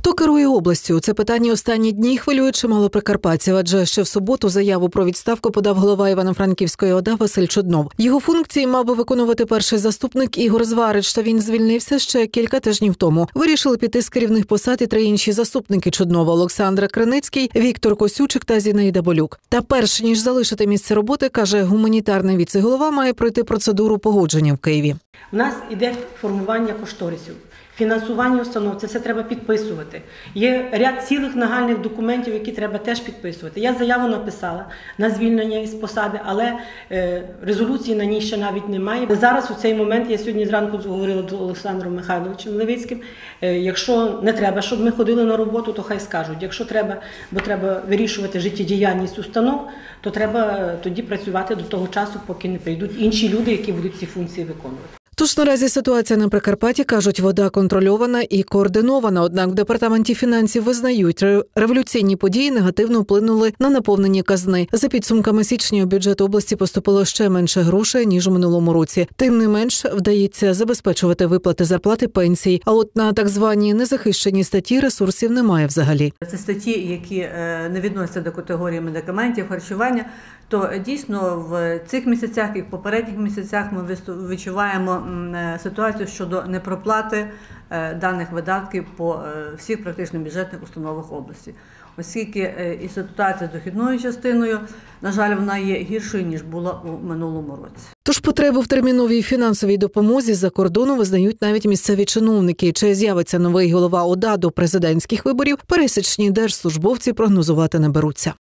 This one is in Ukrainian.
Хто керує областю? Це питання останні дні хвилює чимало прикарпатців, адже ще в суботу заяву про відставку подав голова Івано-Франківської ОДА Василь Чуднов. Його функції мав би виконувати перший заступник Ігор Зварич, та він звільнився ще кілька тижнів тому. Вирішили піти з керівних посад і 3 інші заступники Чуднова – Олександр Криницький, Віктор Косючик та Зінаїда Болюк. Та перш ніж залишити місце роботи, каже гуманітарний віце-голова, має пройти процедуру погодження в Києві. У нас іде формування кошторисів, фінансування установ, це все треба підписувати. Є ряд цілих нагальних документів, які треба теж підписувати. Я заяву написала на звільнення із посади, але резолюції на ній ще навіть немає. Зараз у цей момент, я сьогодні зранку говорила до Олександром Михайловичем Левицьким, якщо не треба, щоб ми ходили на роботу, то хай скажуть. Якщо треба, бо треба вирішувати життєдіяльність установ, то треба тоді працювати до того часу, поки не прийдуть інші люди, які будуть ці функції виконувати. Тож наразі ситуація на Прикарпатті, кажуть, вода контрольована і координована. Однак в Департаменті фінансів визнають, революційні події негативно вплинули на наповнення казни. За підсумками січня у бюджет області поступило ще менше грошей, ніж у минулому році. Тим не менш, вдається забезпечувати виплати зарплати, пенсій. А от на так звані незахищені статті ресурсів немає взагалі. Це статті, які не відносяться до категорії медикаментів, харчування, то дійсно в цих місяцях і в попередніх місяцях ми відчуваємо ситуацію щодо непроплати даних видатків по всіх практично бюджетних установах області. Оскільки і ситуація з дохідною частиною, на жаль, вона є гіршою, ніж була у минулому році. Тож потребу в терміновій фінансовій допомозі з-за кордону визнають навіть місцеві чиновники. Чи з'явиться новий голова ОДА до президентських виборів, пересічні держслужбовці прогнозувати не беруться.